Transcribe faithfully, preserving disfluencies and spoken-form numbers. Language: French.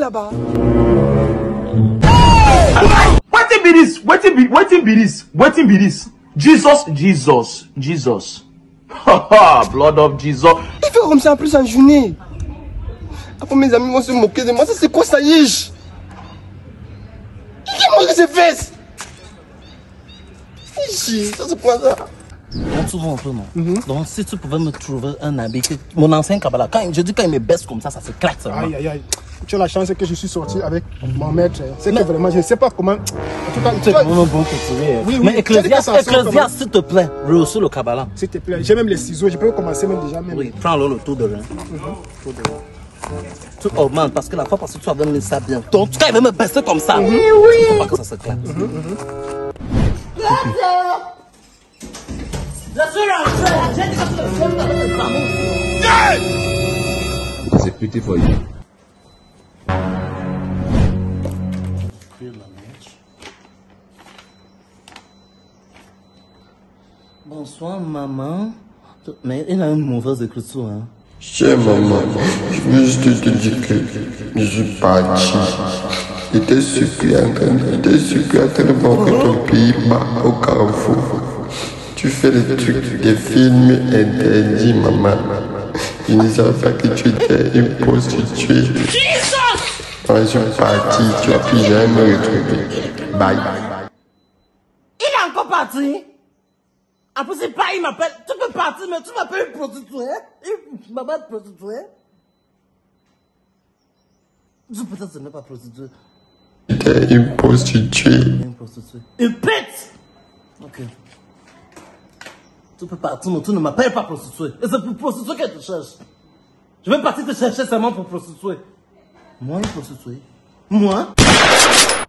là-bas. Wetin be this? Wetin be wetin be this? Wetin be this? Jesus, Jesus, Jesus. Haha, blood of Jesus. Il fait comme ça en plus en journée. Après mes amis vont se moquer de moi. Ça c'est quoi ça yiche? Qui mange ses fesses? Ça c'est quoi ça? Donc souvent un peu non. Mm-hmm. Donc si tu pouvais me trouver un habit que mon ancien Kabbalah, quand je dis quand il me baisse comme ça, ça se claque seulement. Aïe aïe aïe. Tu as la chance que je suis sorti avec mon maître. C'est que vraiment je ne sais pas comment. En tout cas, c'est vraiment bon que tu es. Oui, oui. Mais Ecclésias, Ecclésias, s'il te plaît, reçois le Kabbalah. S'il te plaît, j'ai même les ciseaux, je peux commencer même déjà même. Oui, prends-le le tour de rein. Mm-hmm. Tour de rein. Tu augmentes parce que la fois passée tu avais mis ça bien. Donc quand il veut me baisser comme ça, mm-hmm. Il ne faut pas que ça se claque. Mm-hmm. Mm-hmm. It's a pity for you. Bonsoir maman. Mais il a une mauvaise écriture hein. Chère maman, je veux juste te dire que je suis parti. J'étais sûr qu'il y a tellement que ton pays bat au carrefour. Tu fais des trucs, des films interdits, maman. Je ne savais pas que tu étais une prostituée. Quand je suis parti, tu vas plus jamais me retrouver. Bye. Il est encore parti. Après c'est pas, il m'appelle. Tu peux partir, mais tu m'appelles une prostituée. Tu m'appelles une prostituée. Je peut-être ce n'est pas prostituée. Tu étais une prostituée. Une prostituée. Une pute. Ok. Tu peux partir, mais tu ne m'appelles pas prostituée. Et c'est pour prostituée que tu cherches. Je vais partir te chercher seulement pour prostituée. Moi, une prostituée. Moi?